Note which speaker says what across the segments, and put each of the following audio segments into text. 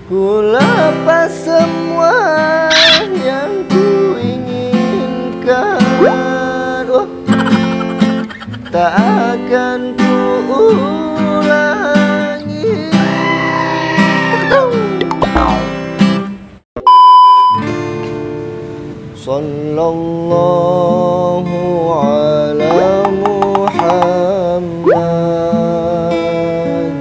Speaker 1: Ku lepas semua yang ku inginkan. Tak akan ku ulangi. Sallallahu ala Muhammad.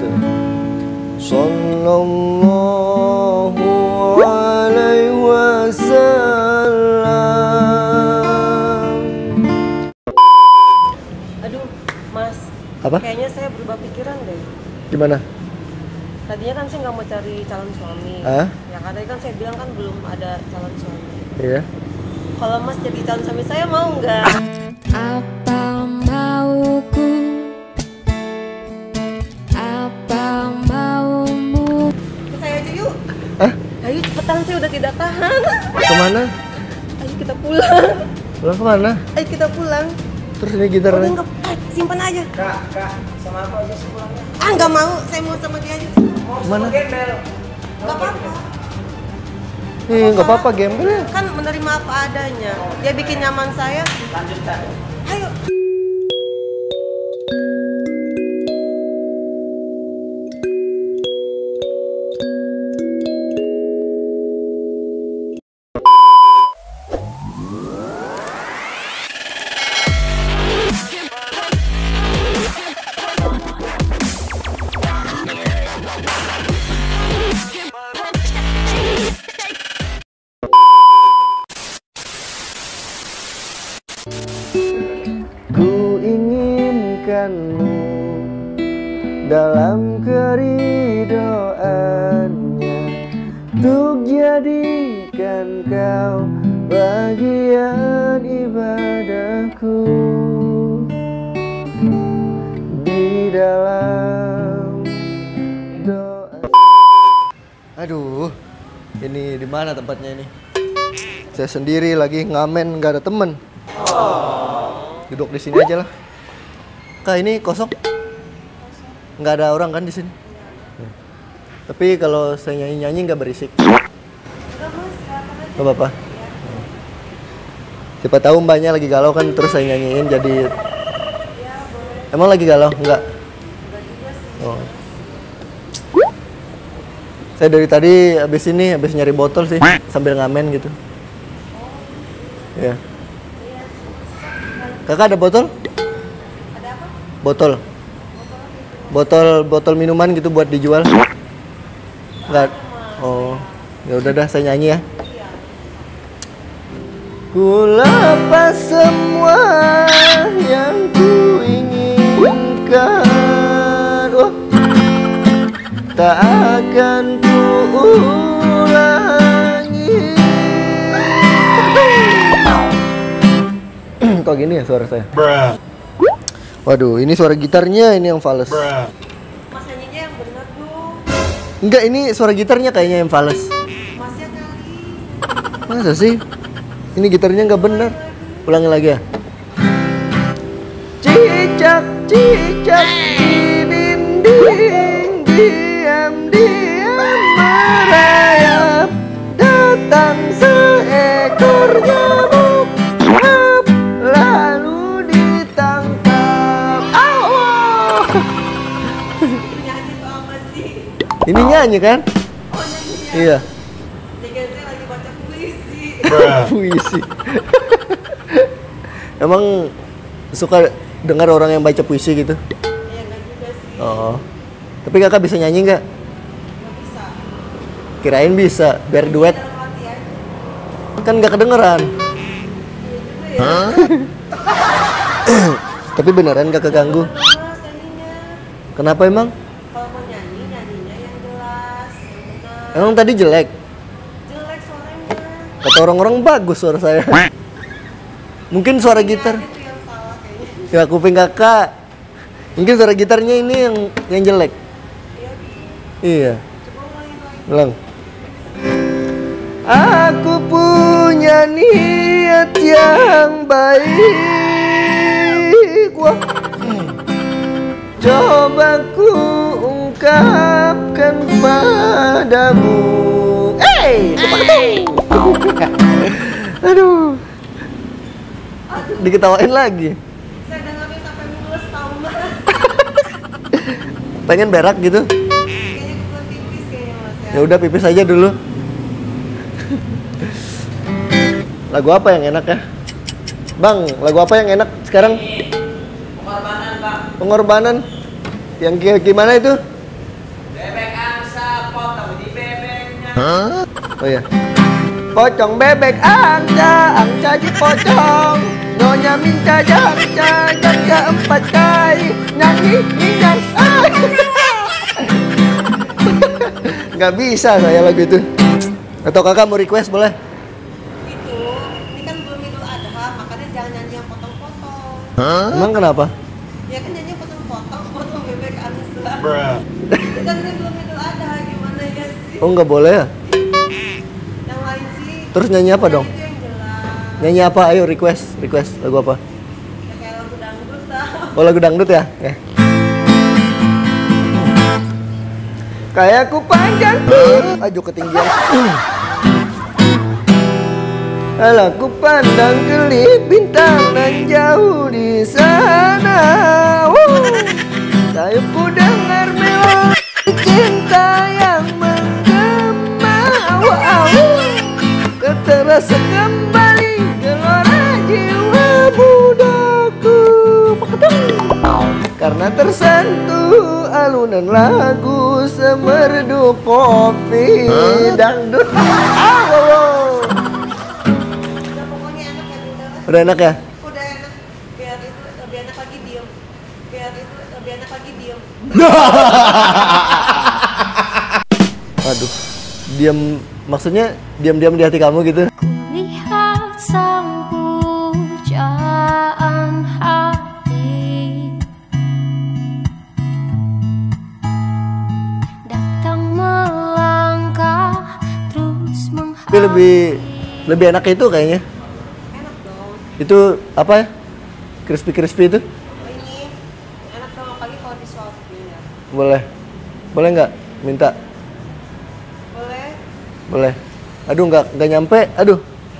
Speaker 1: Sallallahu alaihi wasallam.
Speaker 2: Aduh, Mas.
Speaker 1: Apa?
Speaker 2: Kayaknya saya berubah pikiran deh.
Speaker 1: Gimana?
Speaker 2: Tadinya kan saya nggak mau cari calon suami. Ya tadi kan saya bilang kan belum ada calon suami.
Speaker 1: Iya.
Speaker 2: Kalau Mas jadi calon suami saya mau nggak?
Speaker 3: Apa mauku? Apa maumu?
Speaker 2: Ikut saya aja yuk.
Speaker 1: Hah?
Speaker 2: Ayo cepetan, saya udah tidak tahan.
Speaker 1: Kemana?
Speaker 2: Ayo kita pulang.
Speaker 1: Pulang kemana?
Speaker 2: Ayo kita pulang.
Speaker 1: Terus ini gitarnya?
Speaker 2: Enggak, simpan aja.
Speaker 4: Kak, sama aku aja sih pulangnya.
Speaker 2: Ah, nggak mau. Saya mau sama dia aja.
Speaker 1: Mana?
Speaker 4: Gembel.
Speaker 2: Nggak apa-apa.
Speaker 1: Nggak apa-apa, gembel ya.
Speaker 2: Kan menerima apa adanya. Dia bikin nyaman saya.
Speaker 4: Lanjutkan.
Speaker 2: Ayo.
Speaker 1: Ku inginkanmu dalam keridoannya, untuk jadikan kau bagian ibadahku di dalam doa. Aduh, ini di mana tempatnya ini? Saya sendiri lagi ngamen, nggak ada temen. Duduk di sini aja lah. Kak, ini kosong? Nggak ada orang kan di sini? Tapi kalau saya nyanyi-nyanyi nggak berisik. Nggak apa-apa. Siapa tahu mbaknya lagi galau kan, terus saya nyanyiin jadi. Emang lagi galau? Nggak? Oh. Saya dari tadi habis nyari botol sih, sambil ngamen gitu. Ya. Kakak ada botol?
Speaker 2: Ada apa?
Speaker 1: Botol minuman gitu buat dijual? Enggak. Oh, ya udah dah, saya nyanyi ya. Ku lepas semua yang ku inginkan. Tak akan ku ulangi. Kok gini ya suara saya? Waduh, ini suara gitarnya ini yang fales.
Speaker 2: Mas nyanyinya yang bener dong.
Speaker 1: Enggak, ini suara gitarnya kayaknya yang fales.
Speaker 2: Masnya kali.
Speaker 1: Masa sih? Ini gitarnya nggak bener. Ulangi lagi ya. Cicak, cicak di dinding, diam-diam merayap, datang seekor nyamuk, lalu ditangkap. Allah.
Speaker 2: Nyanyi tuh apa sih?
Speaker 1: Ini nyanyi kan?
Speaker 2: Oh nyanyi ya?
Speaker 1: Iya.
Speaker 2: Jangan saya lagi baca puisi.
Speaker 1: Puisi. Emang suka dengar orang yang baca puisi gitu?
Speaker 2: Ya enggak juga sih.
Speaker 1: Oh. Tapi kakak bisa nyanyi nggak?
Speaker 2: Nggak bisa.
Speaker 1: Kirain bisa, biar duet.
Speaker 2: Dalam hati ya.
Speaker 1: Kan nggak kedengeran.
Speaker 2: Iya juga ya.
Speaker 1: Tapi beneran gak keganggu?
Speaker 2: Mas nyanyinya.
Speaker 1: Kenapa emang?
Speaker 2: Kalau mau nyanyi, nyanyinya yang jelas, yang benar.
Speaker 1: Emang tadi jelek?
Speaker 2: Jelek suaranya.
Speaker 1: Kata orang-orang bagus suara saya. Mungkin suara gitar.
Speaker 2: Itu yang salah kayaknya.
Speaker 1: Ya kuping kakak. Mungkin suara gitarnya ini yang jelek.
Speaker 2: Iya, Bi.
Speaker 1: Iya.
Speaker 2: Coba ulangin lagi.
Speaker 1: Ulang. Aku punya niat yang baik. Wah. Coba ku ungkapkan padamu. Aduh. Diketawain lagi.
Speaker 2: Saya udah ngambil sampai mulus tahu mas.
Speaker 1: Pengen berak gitu?
Speaker 2: Kayaknya kebetulan pipis kayaknya mas ya.
Speaker 1: Ya udah pipis aja dulu. Lagu apa yang enak ya? Bang, lagu apa yang enak sekarang?
Speaker 4: Pengorbanan, Pak.
Speaker 1: Pengorbanan. Yang gimana itu?
Speaker 4: Bebek angsa potong di bebeknya.
Speaker 1: Oh iya. Pocong bebek angsa dipocong. Nyonya minta jaga 4 kali. Nyanyi minyak. Nggak bisa saya lagu itu. Atau kakak mau request boleh?
Speaker 2: Itu, ini kan belum Idul Adha, makanya jangan nyanyi yang potong-potong.
Speaker 1: Emang kenapa?
Speaker 2: Ya kan nyanyi potong-potong, potong bebek angsa. Itu kan ini belum Idul Adha, gimana ya sih?
Speaker 1: Oh nggak boleh ya?
Speaker 2: Yang lain sih.
Speaker 1: Terus nyanyi apa dong?
Speaker 2: Itu yang jelas.
Speaker 1: Nyanyi apa? Ayo request lagu apa?
Speaker 2: Ya, kayak lagu dangdut tau.
Speaker 1: Oh lagu dangdut ya? Kayak ku panjang aduh ketinggian. Alah ku pandang kelip bintang nan jauh di sana. Sayapku dengar melodi cinta yang menggema. Terasa kembali gelora jiwa mudaku. Karena tersentuh alunan lagu semerdu kopi dangdut.
Speaker 2: Udah pokoknya enak ya udah.
Speaker 1: Udah enak ya?
Speaker 2: Udah enak. Biar itu lebih enak lagi diem. Biar itu lebih enak lagi diem.
Speaker 1: Aduh, diam maksudnya diam-diam di hati kamu gitu?
Speaker 3: Lihat sang pujaan hati datang melangkah terus
Speaker 1: Tapi lebih enak itu kayaknya.
Speaker 2: Enak dong.
Speaker 1: Itu apa ya? Crispy itu?
Speaker 2: Ini enak dong apalagi kalau disuapin ya.
Speaker 1: Boleh. Boleh nggak? Minta.
Speaker 2: Boleh.
Speaker 1: Boleh. Aduh nggak nyampe. Aduh.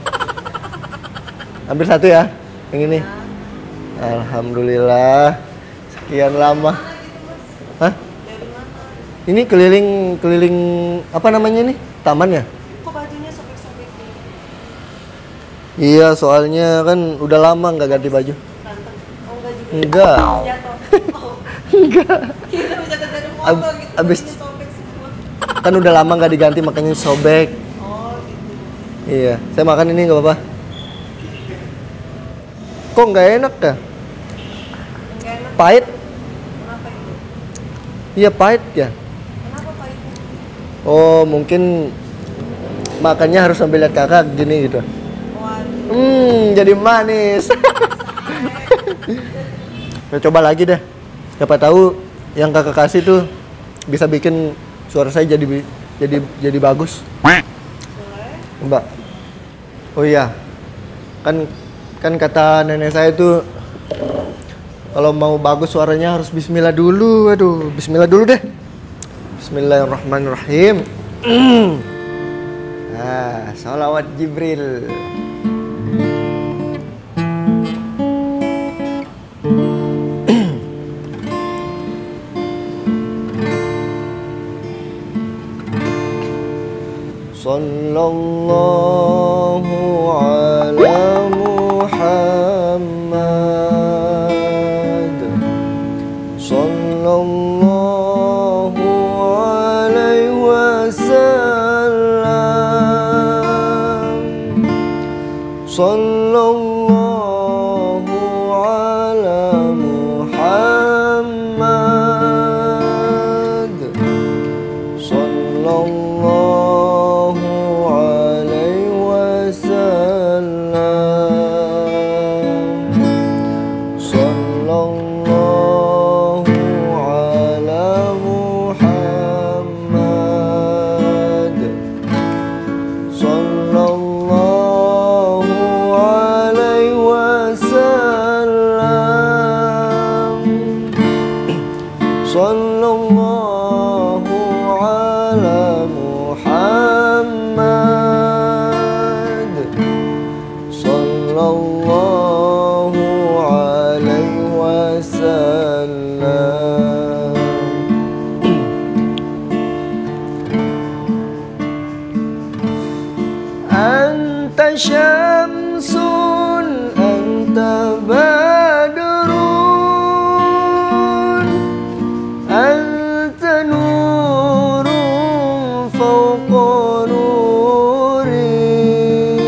Speaker 1: Ambil satu ya. Yang ini. Alhamdulillah. Sekian lama.
Speaker 2: Mana gitu mas?
Speaker 1: Hah?
Speaker 2: Dari mana?
Speaker 1: Ini keliling apa namanya nih? Taman ya?
Speaker 2: Kok bajunya sobek-sobek gitu?
Speaker 1: Iya, soalnya kan udah lama nggak ganti baju.
Speaker 2: Berantem? Oh enggak juga.
Speaker 1: Enggak.
Speaker 2: Jatuh. Oh.
Speaker 1: Enggak.
Speaker 2: Kita bisa terjadi motor gitu.
Speaker 1: Abis-
Speaker 2: bajunya sobek semua.
Speaker 1: Kan udah lama nggak diganti makanya sobek.
Speaker 2: Oh gitu.
Speaker 1: Iya, saya makan ini nggak apa-apa. Kok nggak enak ya?
Speaker 2: Enggak enak.
Speaker 1: Pahit?
Speaker 2: Kenapa itu?
Speaker 1: Iya pahit ya.
Speaker 2: Kenapa pahitnya?
Speaker 1: Oh mungkin makannya harus sambil lihat kakak gini gitu.
Speaker 2: Waduh.
Speaker 1: Jadi manis. Saya coba lagi deh. Siapa tahu yang kakak kasih tuh bisa bikin suara saya jadi bagus.
Speaker 2: Boleh.
Speaker 1: Mbak. Oh iya. Kan kata nenek saya tuh kalau mau bagus suaranya harus bismillah dulu. Aduh, bismillah dulu deh. Bismillahirrahmanirrahim. Nah, sholawat Jibril. Sallallahu ala Muhammad. Sallallahu alaihi wasallam. Sallallahu ala Muhammad. Sallallahu alaihi wasallam. Sallallahu ala Muhammad. Sallallahu alaihi wasallam. Sallallahu ala Muhammad. syamsun anta badrun anta nurun fawqa nuri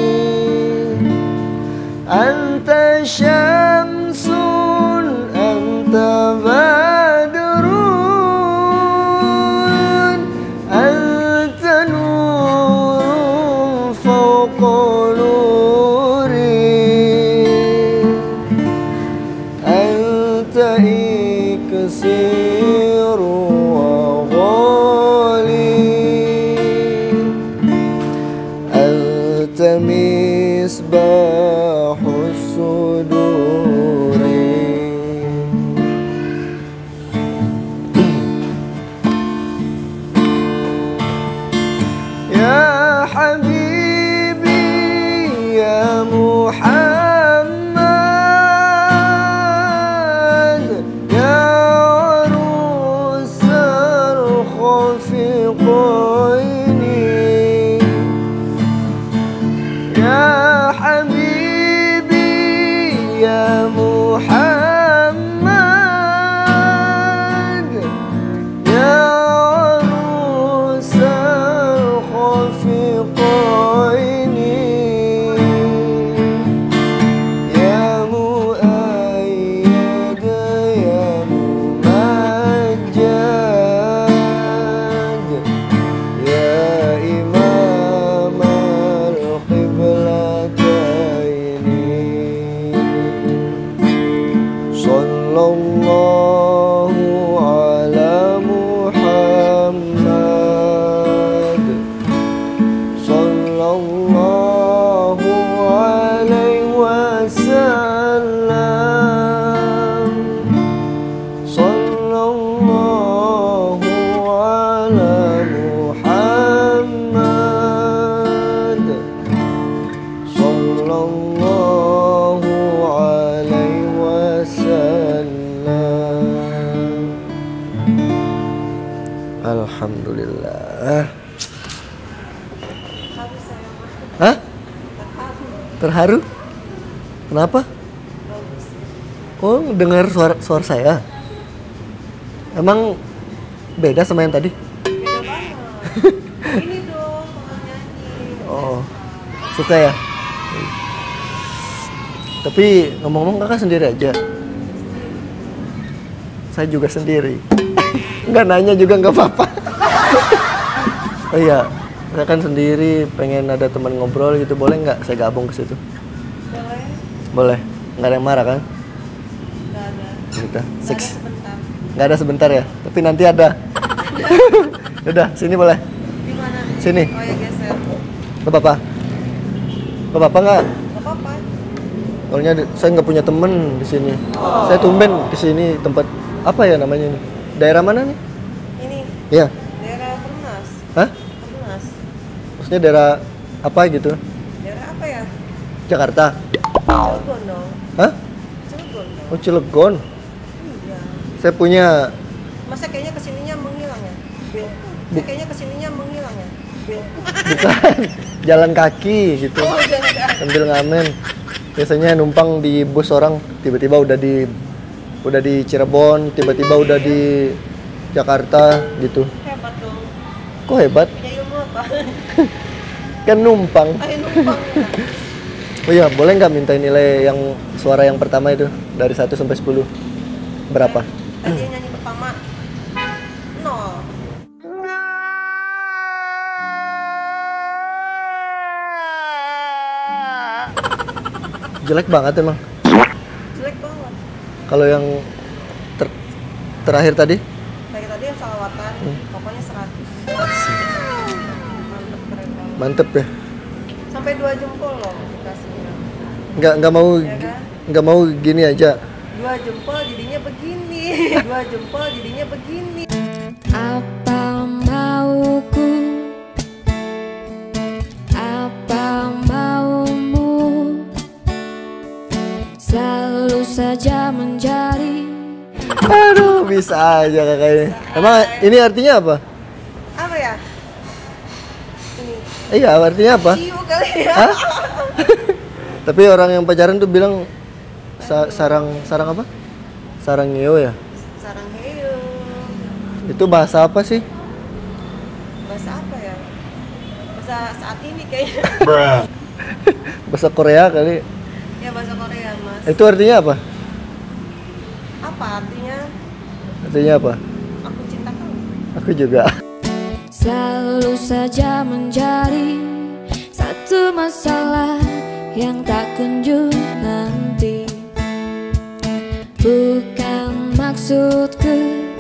Speaker 1: anta syamsun anta badrun anta nurun fawqa nuri anta iksiru wa ghali anta misbahus suduri. Ya habibi ya Muhammad ya arusal khafiqaini ya habibi ya Muhammad ya arusal khafiqaini ya muayyad ya mumajjad ya imam al-qiblataini sallallahu ala Muhammad sallallahu alaihi wasallam sallallahu ala Muhammad sallallahu alaihi wasallam. Alhamdulillah. Hah? Terharu? Kenapa? Oh, dengar suara saya. Emang beda sama yang tadi?
Speaker 2: Beda banget. Ini dong kalau nyanyi.
Speaker 1: Oh, suka ya? Tapi ngomong-ngomong kakak sendiri aja. Saya juga sendiri. Nggak nanya juga nggak apa-apa. Oh iya, saya kan sendiri, pengen ada teman ngobrol gitu, boleh nggak saya gabung ke situ?
Speaker 2: Boleh?
Speaker 1: Boleh. Nggak ada yang marah kan?
Speaker 2: Nggak ada.
Speaker 1: Udah,
Speaker 2: Nggak ada
Speaker 1: seks.
Speaker 2: sebentar.
Speaker 1: Nggak ada sebentar ya, tapi nanti ada. Udah, sini boleh.
Speaker 2: Di mana?
Speaker 1: Sini.
Speaker 2: Oh ya geser.
Speaker 1: Gak apa-apa. Gak apa-apa nggak?
Speaker 2: Nggak apa-apa.
Speaker 1: Soalnya saya nggak punya temen di sini. Saya tumben ke sini tempat apa ya namanya ini? Daerah mana nih?
Speaker 2: Ini
Speaker 1: Iya.
Speaker 2: daerah Perumnas.
Speaker 1: Hah?
Speaker 2: Perumnas.
Speaker 1: Maksudnya daerah apa gitu?
Speaker 2: Daerah apa ya?
Speaker 1: Jakarta.
Speaker 2: Cilegon dong.
Speaker 1: Hah?
Speaker 2: Cilegon dong.
Speaker 1: Oh, Cilegon.
Speaker 2: Iya.
Speaker 1: Saya punya
Speaker 2: Masa kayaknya kesininya menghilang ya? Saya kayaknya kesininya menghilang ya?
Speaker 1: bukan jalan kaki gitu.
Speaker 2: Oh, jangan.
Speaker 1: Sambil ngamen. Biasanya numpang di bus orang, tiba-tiba udah di Cirebon, tiba-tiba udah di Jakarta gitu.
Speaker 2: Hebat dong.
Speaker 1: Kok hebat?
Speaker 2: Punya ilmu apa?
Speaker 1: Kan numpang.
Speaker 2: Ayo numpang.
Speaker 1: Oh iya, boleh nggak minta nilai yang suara yang pertama itu dari 1 sampai 10? Berapa?
Speaker 2: Tadi yang nyanyi pertama 0.
Speaker 1: Jelek banget emang.
Speaker 2: Jelek banget.
Speaker 1: Kalau yang terakhir tadi?
Speaker 2: Kayak tadi yang salawatan, pokoknya 100. Mantep, keren banget.
Speaker 1: Mantep ya.
Speaker 2: Sampai 2 jempol loh dikasihnya.
Speaker 1: Nggak mau
Speaker 2: Ya kan?
Speaker 1: nggak mau gini aja.
Speaker 2: 2 jempol jadinya begini. 2 jempol jadinya begini.
Speaker 3: Apa mauku, apa maumu, selalu saja menjadi.
Speaker 1: Aduh, bisa aja kakak ini. Emang ini artinya apa?
Speaker 2: Apa ya? sini.
Speaker 1: Iya, artinya apa?
Speaker 2: Ciu kali ya.
Speaker 1: Hah? Tapi orang yang pacaran tuh bilang sarang apa? Sarang ngeo ya?
Speaker 2: Sarang heyo.
Speaker 1: Itu bahasa apa sih?
Speaker 2: Bahasa apa ya? Bahasa saat ini kayaknya.
Speaker 1: Bahasa Korea kali.
Speaker 2: Ya bahasa Korea, Mas.
Speaker 1: Itu artinya apa?
Speaker 2: Apa artinya?
Speaker 1: Artinya apa?
Speaker 2: Aku cinta kamu.
Speaker 1: Aku juga.
Speaker 3: Selalu saja menjadi satu masalah yang tak kunjung nanti. Bukan maksudku,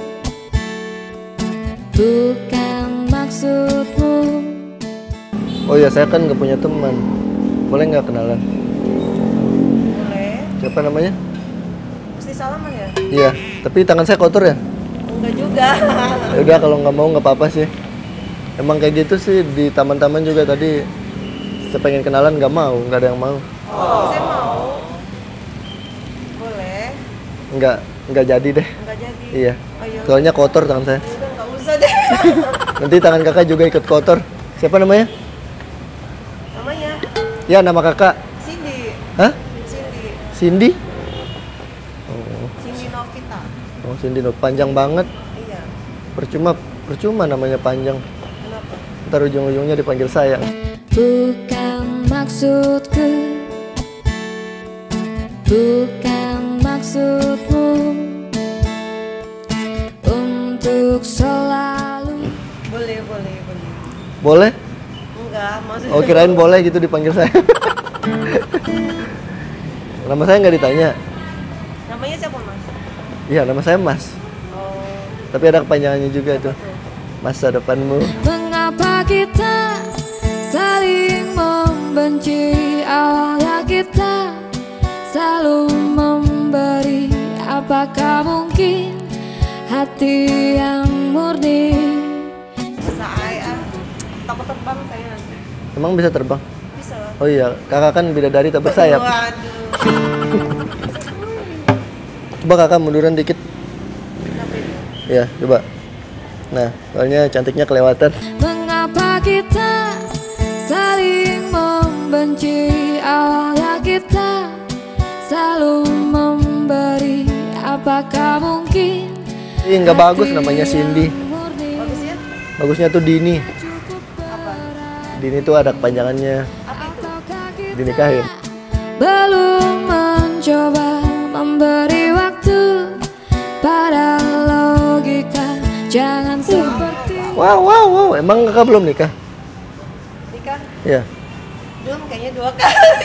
Speaker 3: bukan maksudmu.
Speaker 1: Oh ya, saya kan nggak punya teman. Boleh nggak kenalan?
Speaker 2: Boleh.
Speaker 1: Siapa namanya?
Speaker 2: Mesti salaman ya?
Speaker 1: Iya, tapi tangan saya kotor ya.
Speaker 2: Enggak juga.
Speaker 1: Ya udah, kalau nggak mau nggak apa-apa sih. Emang kayak gitu sih di taman-taman juga tadi. Saya pengen kenalan nggak mau, nggak ada yang mau.
Speaker 2: Saya mau. Boleh.
Speaker 1: Nggak jadi deh.
Speaker 2: Enggak jadi.
Speaker 1: Iya.
Speaker 2: Oh iya.
Speaker 1: Soalnya kotor tangan saya.
Speaker 2: Udah enggak usah deh.
Speaker 1: Nanti tangan kakak juga ikut kotor. Siapa namanya?
Speaker 2: Namanya
Speaker 1: Ya, nama kakak.
Speaker 2: Cindy.
Speaker 1: Hah?
Speaker 2: Cindy.
Speaker 1: Cindy?
Speaker 2: Cindy Novita.
Speaker 1: Oh, Cindy. Panjang banget.
Speaker 2: Iya.
Speaker 1: Percuma namanya panjang.
Speaker 2: Kenapa?
Speaker 1: Ntar ujung-ujungnya dipanggil sayang.
Speaker 3: Bukan maksudku, bukan maksudmu untuk selalu.
Speaker 2: Boleh.
Speaker 1: Boleh?
Speaker 2: Enggak, maksudnya.
Speaker 1: Oh, kirain boleh gitu dipanggil sayang. Nama saya nggak ditanya.
Speaker 2: Namanya siapa, Mas?
Speaker 1: Iya, nama saya Mas.
Speaker 2: Oh,
Speaker 1: Tapi ada kepanjangannya juga tuh.
Speaker 2: tuh.
Speaker 1: Masa depanmu.
Speaker 3: Mengapa kita saling membenci? Awalnya kita selalu memberi. Apakah mungkin hati yang murni?
Speaker 2: Masa ayah takut terbang saya nanti.
Speaker 1: Emang bisa terbang?
Speaker 2: Bisa.
Speaker 1: Oh iya, kakak kan bidadari tak bersayap.
Speaker 2: Waduh.
Speaker 1: Coba kakak munduran dikit.
Speaker 2: Kenapa itu?
Speaker 1: Ya, coba. Nah, soalnya cantiknya kelewatan.
Speaker 3: Mengapa kita saling membenci? Awalnya kita selalu memberi. Apakah mungkin
Speaker 1: Ih, nggak bagus namanya Cindy.
Speaker 2: Bagusnya
Speaker 1: Bagusnya tuh Dini.
Speaker 2: apa?
Speaker 1: Dini tuh ada kepanjangannya.
Speaker 2: Apa itu?
Speaker 1: Dinikahin.
Speaker 3: belum mencoba memberi waktu pada logika? Jangan seperti
Speaker 1: Wow. Emang kakak belum nikah?
Speaker 2: Nikah?
Speaker 1: Ya.
Speaker 2: Belum, kayaknya 2 kali.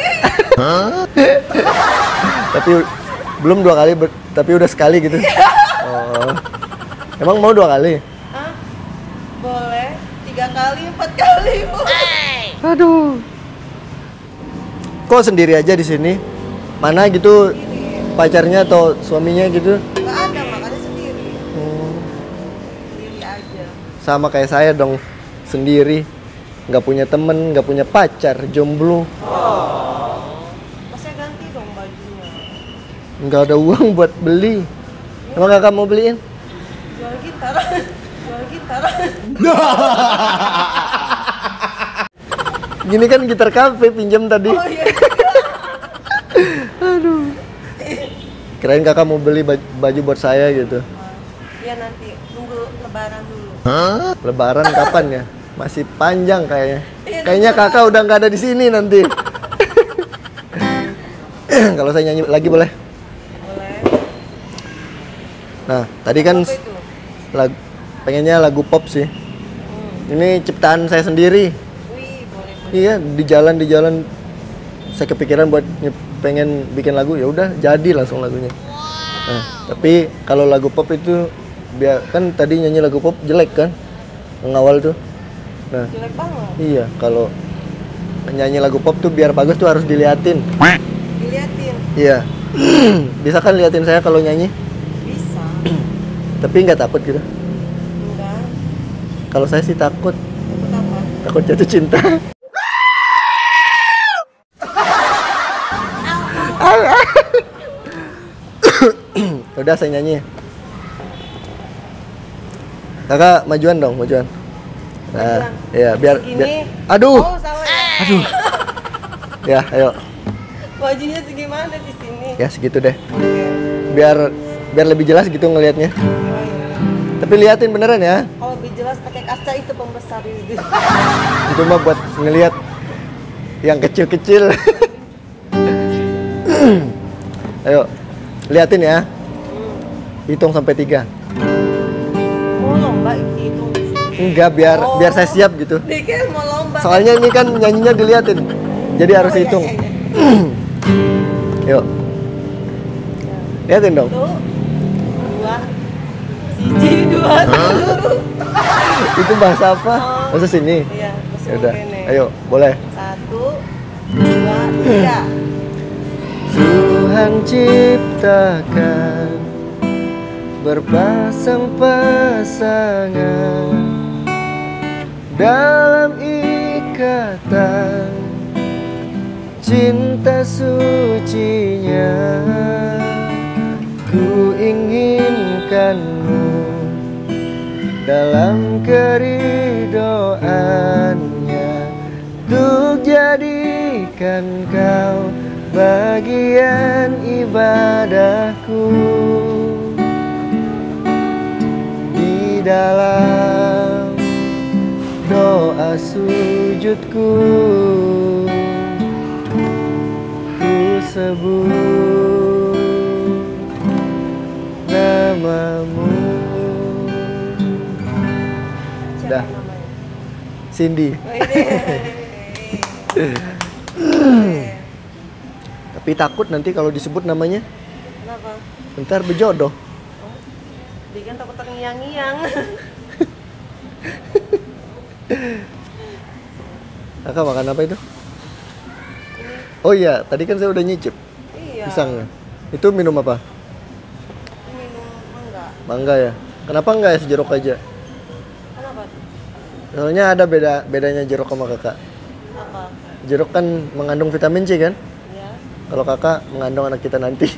Speaker 1: Tapi belum 2 kali, tapi udah sekali gitu. Oh. Emang mau 2 kali?
Speaker 2: Hah? Boleh. 3 kali, 4 kali, Bu.
Speaker 1: Aduh. Kok sendiri aja di sini? Mana gitu
Speaker 2: Ini
Speaker 1: pacarnya atau suaminya gitu?
Speaker 2: nggak ada, makanya sendiri. Sendiri aja.
Speaker 1: Sama kayak saya dong, sendiri. Nggak punya temen, nggak punya pacar, jomblo.
Speaker 2: Masnya ganti dong bajunya.
Speaker 1: Nggak ada uang buat beli. Emang kakak mau beliin?
Speaker 2: Jual gitar. Jual gitar.
Speaker 1: Gini kan gitar kafe pinjam tadi.
Speaker 2: Oh iya.
Speaker 1: Aduh. Kirain kakak mau beli baju buat saya gitu.
Speaker 2: Iya, nanti tunggu lebaran dulu.
Speaker 1: Lebaran kapan ya? Masih panjang kayaknya.
Speaker 2: Iya,
Speaker 1: Kayaknya kakak udah nggak ada di sini nanti. Kalau saya nyanyi lagi boleh?
Speaker 2: Boleh.
Speaker 1: Nah, tadi kan
Speaker 2: Apa itu?
Speaker 1: pengennya lagu pop sih. Ini ciptaan saya sendiri.
Speaker 2: Wih, boleh.
Speaker 1: Iya, di jalan saya kepikiran buat pengen bikin lagu, ya udah jadi langsung lagunya. Nah, tapi kalau lagu pop itu kan tadi nyanyi lagu pop jelek kan? Mengawal tuh. Nah,
Speaker 2: Jelek banget.
Speaker 1: iya, kalau nyanyi lagu pop tuh biar bagus tuh harus diliatin.
Speaker 2: Diliatin.
Speaker 1: Iya. Bisa kan liatin saya kalau nyanyi?
Speaker 2: Bisa.
Speaker 1: Tapi nggak takut gitu.
Speaker 2: Enggak.
Speaker 1: Kalau saya sih takut.
Speaker 2: Takut apa?
Speaker 1: Takut jatuh cinta. Udah saya nyanyi. Kakak majuan dong, majuan. Nah, ya biar,
Speaker 2: Segini.
Speaker 1: aduh,
Speaker 2: Oh, salah ya.
Speaker 1: aduh. Ya, ayo.
Speaker 2: Bajunya segimana di sini?
Speaker 1: Ya segitu deh.
Speaker 2: Oke.
Speaker 1: Biar lebih jelas gitu ngelihatnya.
Speaker 2: Oh, iya.
Speaker 1: Tapi liatin beneran ya.
Speaker 2: Kalau lebih jelas pakai kaca itu pembesar itu.
Speaker 1: Itu mah buat ngelihat yang kecil-kecil. Ayo, liatin ya. Hitung sampai 3.
Speaker 2: Mau lomba itu.
Speaker 1: Enggak, biar saya siap gitu.
Speaker 2: Dikira mau lomba.
Speaker 1: Soalnya ini kan nyanyinya diliatin. Jadi harus
Speaker 2: Oh, iya,
Speaker 1: hitung.
Speaker 2: iya, iya.
Speaker 1: Yuk. Liatin dong.
Speaker 2: 1, 2, 1, 2, 3.
Speaker 1: Itu bahasa apa? Bahasa sini.
Speaker 2: Iya,
Speaker 1: Ya udah.
Speaker 2: kene.
Speaker 1: Ayo, boleh.
Speaker 2: 1, 2, 3.
Speaker 1: Tuhan ciptakan berpasang-pasangan dalam ikatan cinta sucinya. Ku inginkanmu dalam keridoannya, untuk jadikan kau bagian ibadahku. Di dalam doa sujudku, ku sebut namamu.
Speaker 2: Siapa
Speaker 1: Dah.
Speaker 2: namanya?
Speaker 1: Cindy.
Speaker 2: Oh, ini.
Speaker 1: Tapi takut nanti kalau disebut namanya,
Speaker 2: Kenapa?
Speaker 1: ntar berjodoh.
Speaker 2: Dia kan takut terngiang-ngiang.
Speaker 1: Kakak makan apa itu? Oh iya, tadi kan saya udah nyicip
Speaker 2: Iya.
Speaker 1: pisangnya. Itu minum apa?
Speaker 2: Minum mangga.
Speaker 1: Mangga ya. Kenapa enggak es jeruk aja?
Speaker 2: Kenapa?
Speaker 1: Soalnya ada bedanya jeruk sama kakak.
Speaker 2: Apa?
Speaker 1: Jeruk kan mengandung vitamin C kan?
Speaker 2: Ya.
Speaker 1: Kalau kakak mengandung anak kita nanti.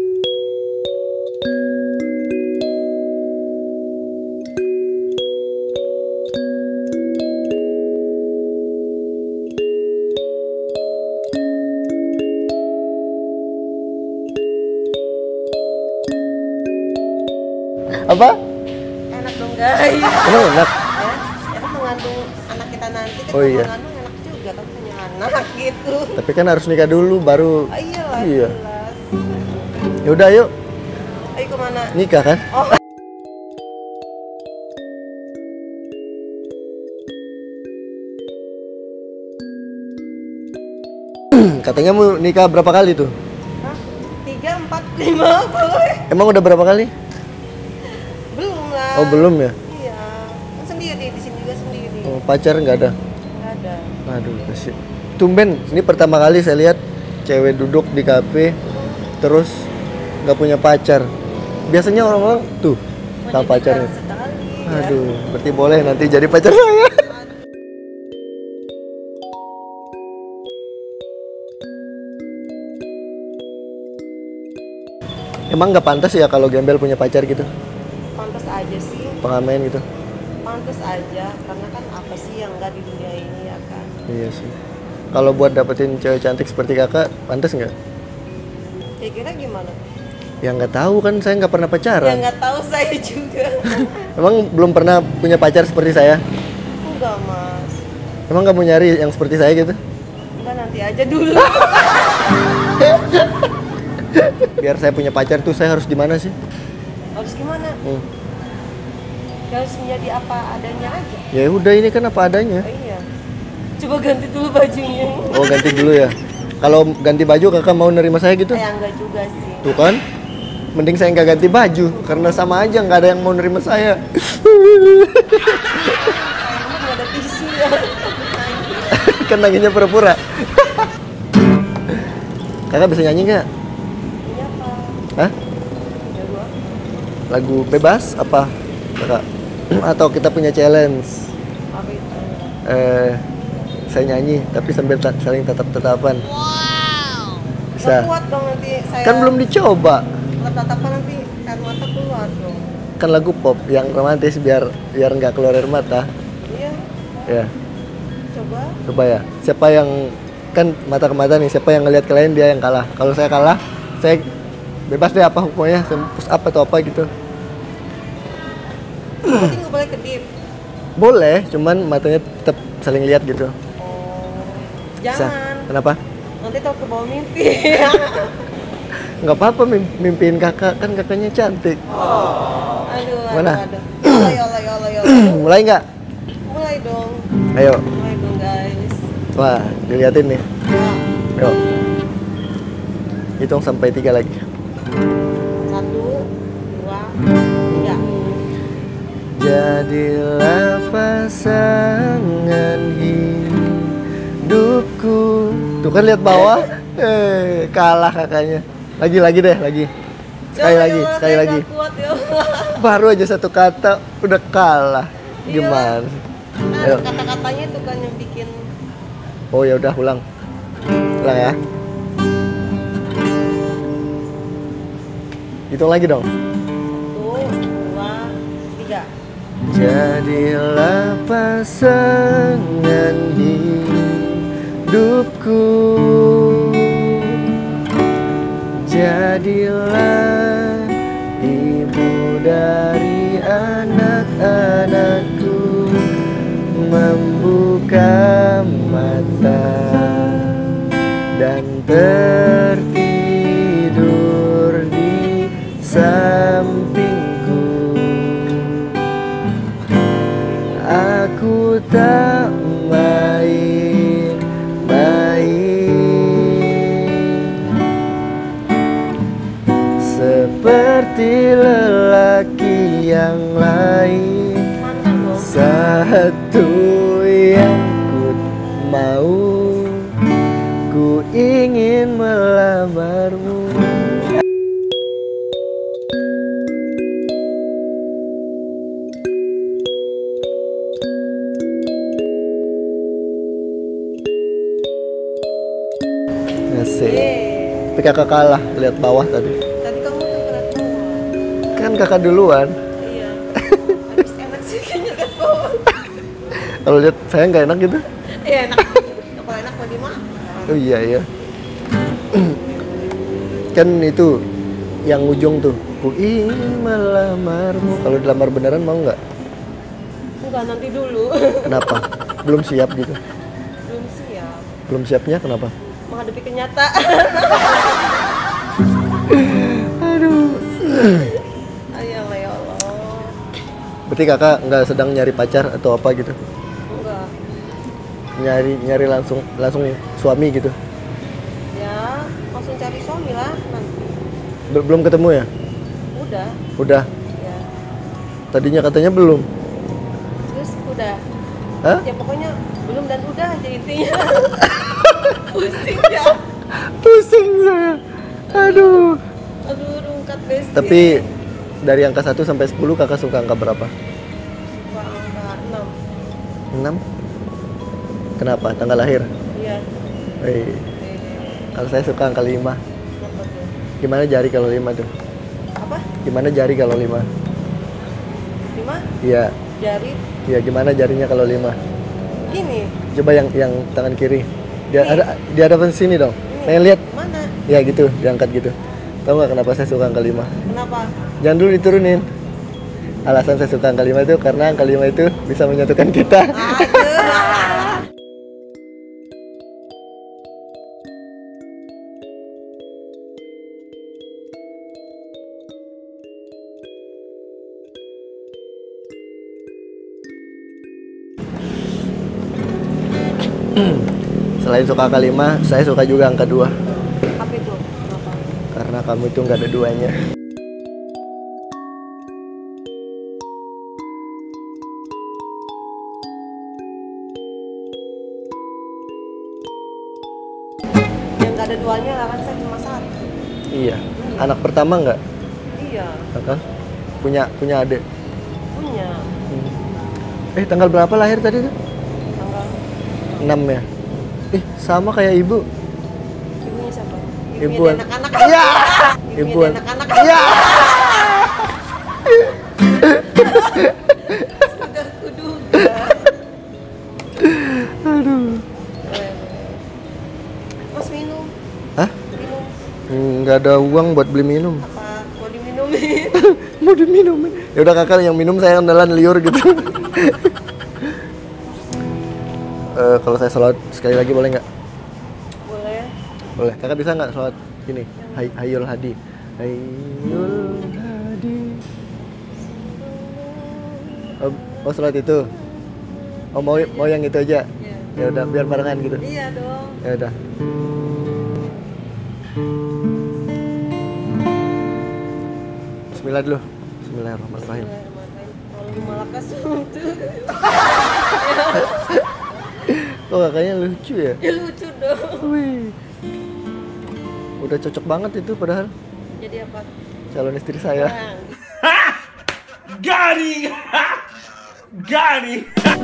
Speaker 1: Apa?
Speaker 2: Enak dong guys.
Speaker 1: Emang enak?
Speaker 2: Ya, itu mengandung anak kita nanti kan
Speaker 1: Oh, iya.
Speaker 2: mengandung enak juga kan punya anak gitu.
Speaker 1: Tapi kan harus nikah dulu baru.
Speaker 2: Oh, iyalah,
Speaker 1: Iya.
Speaker 2: jelas.
Speaker 1: Ya udah yuk,
Speaker 2: Ayo kemana?
Speaker 1: nikah kan?
Speaker 2: Oh,
Speaker 1: Katanya mau nikah berapa kali tuh?
Speaker 2: hah? 3, 4, 5 boleh?
Speaker 1: Emang udah berapa kali?
Speaker 2: Belum lah.
Speaker 1: Oh belum ya?
Speaker 2: Iya. Kan sendiri di sini juga sendiri.
Speaker 1: Oh, pacar nggak ada?
Speaker 2: Nggak ada.
Speaker 1: Aduh, kasih. Tumben, ini pertama kali saya lihat cewek duduk di kafe terus nggak punya pacar. Biasanya orang-orang tuh sama pacarnya.
Speaker 2: Menyenangkan sekali. Ya.
Speaker 1: Aduh, berarti boleh nanti jadi pacar saya. Emang nggak pantas ya kalau gembel punya pacar gitu,
Speaker 2: Pantas aja sih.
Speaker 1: pengamen gitu?
Speaker 2: Pantas aja karena kan apa sih yang nggak di dunia ini ya kan.
Speaker 1: Iya sih. Kalau buat dapetin cewek cantik seperti kakak, pantas nggak?
Speaker 2: Kira-kira gimana?
Speaker 1: Ya nggak tahu kan, saya nggak pernah
Speaker 2: Ya
Speaker 1: pacaran.
Speaker 2: nggak tahu saya juga.
Speaker 1: Emang belum pernah punya pacar seperti saya?
Speaker 2: Enggak mas.
Speaker 1: Emang nggak mau nyari yang seperti saya gitu?
Speaker 2: Enggak, nanti aja dulu.
Speaker 1: Biar saya punya pacar tuh saya harus gimana sih?
Speaker 2: Harus gimana?
Speaker 1: Hmm.
Speaker 2: Harus menjadi apa adanya aja.
Speaker 1: Ya udah, ini kan apa adanya.
Speaker 2: Oh iya. Coba ganti dulu bajunya.
Speaker 1: Oh ganti dulu ya. Kalau ganti baju kakak mau nerima saya gitu?
Speaker 2: Enggak juga sih.
Speaker 1: Tuh kan? Mending saya nggak ganti baju karena sama aja nggak ada yang mau nerima saya.
Speaker 2: Kayaknya nggak ada tisu ya.
Speaker 1: Kan nangisnya pura-pura. Kakak bisa nyanyi nggak?
Speaker 2: Ini apa?
Speaker 1: Hah?
Speaker 2: Lagu apa?
Speaker 1: Lagu bebas apa? Kakak? Atau kita punya challenge?
Speaker 2: Apa itu?
Speaker 1: Saya nyanyi tapi sambil saling tatap-tatapan.
Speaker 2: Nggak
Speaker 1: Bisa?
Speaker 2: kuat dong nanti saya.
Speaker 1: Kan belum dicoba.
Speaker 2: Tatap-tatapan nanti air mata keluar dong.
Speaker 1: Kan lagu pop yang romantis biar nggak keluar air mata.
Speaker 2: Iya.
Speaker 1: Ya.
Speaker 2: Coba.
Speaker 1: Ya. Siapa yang kan mata ke mata nih, siapa yang ngelihat kalian dia yang kalah. Kalau saya kalah, saya bebas deh apa hukumnya, saya push up atau apa gitu.
Speaker 2: Berarti nggak boleh kedip.
Speaker 1: Boleh, cuman matanya tetap saling lihat gitu.
Speaker 2: Oh.
Speaker 1: Bisa.
Speaker 2: Jangan.
Speaker 1: Kenapa?
Speaker 2: Nanti tahu ke bawah mimpi.
Speaker 1: Nggak apa-apa mimpiin kakak, kan kakaknya cantik.
Speaker 2: Aduh,
Speaker 1: Mana?
Speaker 2: aduh. Mulai.
Speaker 1: Mulai nggak?
Speaker 2: Mulai dong.
Speaker 1: Ayo.
Speaker 2: Mulai dong guys.
Speaker 1: Wah, diliatin nih.
Speaker 2: Ya.
Speaker 1: Yuk. Hitung sampai 3 lagi.
Speaker 2: 1, 2, 3.
Speaker 1: Jadilah pasangan hidupku. Tuh kan lihat bawah. Kalah kakaknya. Lagi deh, lagi. Sekali lagi.
Speaker 2: Gak kuat ya.
Speaker 1: Baru aja satu kata udah kalah. Gimana?
Speaker 2: Nah,
Speaker 1: Ayo.
Speaker 2: kata-katanya itu kan yang bikin.
Speaker 1: Oh ya udah ulang ya. Hitung lagi dong.
Speaker 2: 1, 2, 3.
Speaker 1: Jadilah pasangan hidupku. Jadilah ibu dari anak-anakku. Membuka mata dan tertidur di sampingku. Aku tak main-main seperti lelaki yang lain. Satu yang ku mau, ku ingin melamarmu. Asik. Tapi kakak kalah, lihat bawah tadi.
Speaker 2: Tadi kamu tuh berat bawah.
Speaker 1: Kan kakak duluan.
Speaker 2: Iya. Habis enak sih kayaknya lihat bawah.
Speaker 1: Kalau lihat saya nggak enak gitu.
Speaker 2: Iya enak. Kalau enak bagaimana?
Speaker 1: Oh iya. Kan itu yang ujung tuh. Ku ingin melamarmu. Kalau dilamar beneran mau nggak?
Speaker 2: Enggak, nanti dulu.
Speaker 1: Kenapa? Belum siap gitu.
Speaker 2: Belum siap
Speaker 1: Belum siapnya kenapa?
Speaker 2: menghadapi kenyataan.
Speaker 1: Aduh.
Speaker 2: Ayolah ya Allah.
Speaker 1: Berarti kakak nggak sedang nyari pacar atau apa gitu?
Speaker 2: Enggak.
Speaker 1: Nyari langsung suami gitu?
Speaker 2: Ya, langsung cari suami lah nanti.
Speaker 1: Belum ketemu ya? Udah.
Speaker 2: Ya.
Speaker 1: Tadinya katanya belum.
Speaker 2: Terus udah.
Speaker 1: Hah?
Speaker 2: Ya pokoknya belum dan udah aja intinya. Pusing ya.
Speaker 1: Pusing saya. Aduh.
Speaker 2: Aduh, rungkat besti.
Speaker 1: Tapi dari angka 1 sampai 10 kakak suka angka berapa?
Speaker 2: Suka angka 6.
Speaker 1: 6? Kenapa? Tanggal lahir?
Speaker 2: Iya.
Speaker 1: Kalau saya suka angka 5.
Speaker 2: Kenapa tuh?
Speaker 1: Gimana jari kalau 5 tuh?
Speaker 2: Apa?
Speaker 1: Gimana jari kalau 5?
Speaker 2: 5?
Speaker 1: Iya.
Speaker 2: Jari
Speaker 1: Iya, gimana jarinya kalau 5?
Speaker 2: gini.
Speaker 1: Coba yang tangan kiri. Dia
Speaker 2: Nih.
Speaker 1: ada di hadapan sini dong.
Speaker 2: Ini.
Speaker 1: Pengen lihat?
Speaker 2: Mana?
Speaker 1: Ya gitu, diangkat gitu. Tahu nggak kenapa saya suka angka 5?
Speaker 2: Kenapa?
Speaker 1: Jangan dulu diturunin. Alasan saya suka angka 5 itu karena angka 5 itu bisa menyatukan kita.
Speaker 2: Aduh.
Speaker 1: Selain suka angka 5, saya suka juga angka 2.
Speaker 2: Apa itu? Kenapa?
Speaker 1: Karena kamu itu nggak ada duanya.
Speaker 2: Yang nggak ada duanya lah kan saya cuma 1.
Speaker 1: Iya. Anak pertama nggak?
Speaker 2: Iya.
Speaker 1: Kakak punya adik.
Speaker 2: Punya.
Speaker 1: Tanggal berapa lahir tadi tuh?
Speaker 2: Tanggal
Speaker 1: 6 ya? Sama kayak ibu.
Speaker 2: ibunya siapa?
Speaker 1: Ibuan.
Speaker 2: Ibunya anak-anak.
Speaker 1: Iya.
Speaker 2: Ibunya
Speaker 1: Ibuan.
Speaker 2: anak-anak.
Speaker 1: Iya.
Speaker 2: Sudah kuduga.
Speaker 1: nggak ada uang buat beli minum.
Speaker 2: Apa mau diminumin?
Speaker 1: Mau diminumin. Ya udah kakak yang minum, saya andalan liur gitu. Kalau saya sholat sekali lagi boleh nggak?
Speaker 2: Boleh.
Speaker 1: Boleh. Kakak bisa nggak sholat gini? Hayyul hadi. Hayyul hadi. Oh sholat itu. Oh mau yang itu aja.
Speaker 2: Iya.
Speaker 1: Ya udah biar barengan gitu.
Speaker 2: Iya dong.
Speaker 1: Ya udah. Bismillah dulu. Bismillahirrahmanirrahim.
Speaker 2: Kalau malakas tuh.
Speaker 1: Oh kakaknya lucu ya?
Speaker 2: Ya lucu dong.
Speaker 1: Wih. Udah cocok banget itu padahal
Speaker 2: Jadi apa?
Speaker 1: calon istri saya.
Speaker 4: Garing. Garing.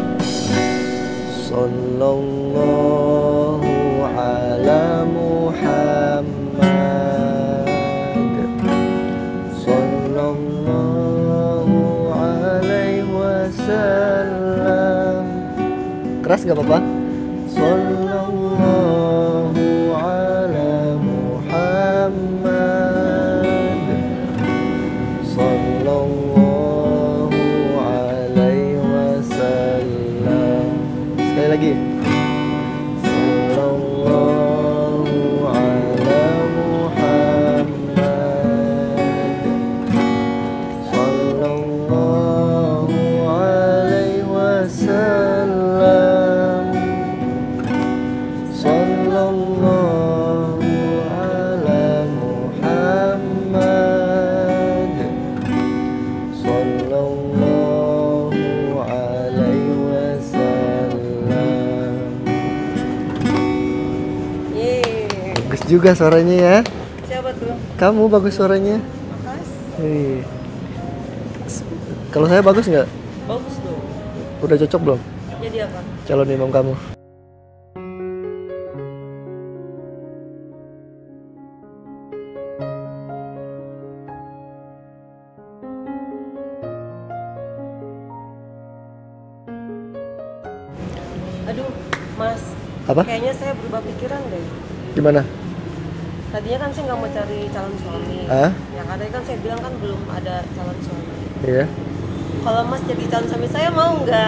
Speaker 1: Sallallahu ala Muhammad. Sallallahu alaihi wasallam. Keras gak apa-apa? Sallallahu ala Muhammad. Sallallahu alaihi wasallam. Sekali lagi. Sallallahu ala Muhammad. Sallallahu alaihi wasallam. Sallallahu ala Muhammad. Sallallahu alaihi wasallam.
Speaker 2: Yeay.
Speaker 1: Bagus juga suaranya ya.
Speaker 2: Siapa tuh?
Speaker 1: Kamu bagus suaranya.
Speaker 2: Makas.
Speaker 1: Hei. Kalau saya bagus nggak?
Speaker 2: Bagus dong.
Speaker 1: Udah cocok belum?
Speaker 2: Jadi apa?
Speaker 1: Calon imam kamu.
Speaker 2: Aduh, Mas.
Speaker 1: Apa?
Speaker 2: Kayaknya saya berubah pikiran deh.
Speaker 1: Gimana?
Speaker 2: Tadinya kan saya nggak mau cari calon suami.
Speaker 1: Ah?
Speaker 2: Ya katanya kan saya bilang kan belum ada calon suami.
Speaker 1: Iya.
Speaker 2: Kalau Mas jadi calon suami saya mau nggak?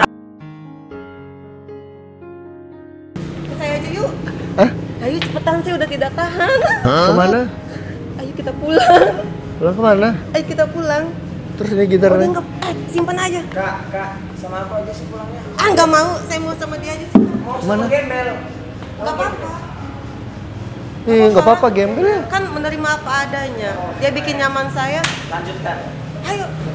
Speaker 2: Ikut saya aja yuk.
Speaker 1: Hah?
Speaker 2: Ayo cepetan, saya udah tidak tahan.
Speaker 1: Kemana?
Speaker 2: Ayo kita pulang.
Speaker 1: Pulang kemana?
Speaker 2: Ayo kita pulang.
Speaker 1: Terus ini gitar
Speaker 2: Udah
Speaker 1: nih.
Speaker 2: nggak? Simpan aja.
Speaker 4: Kak, sama aku aja sih pulangnya.
Speaker 2: Ah nggak mau, saya mau sama dia aja.
Speaker 4: Mau
Speaker 1: Mana?
Speaker 4: sama gembel.
Speaker 2: Nggak apa-apa.
Speaker 1: Nggak apa-apa gembel ya.
Speaker 2: Kan menerima apa adanya. Dia bikin nyaman saya.
Speaker 4: Lanjutkan.
Speaker 2: Ayo.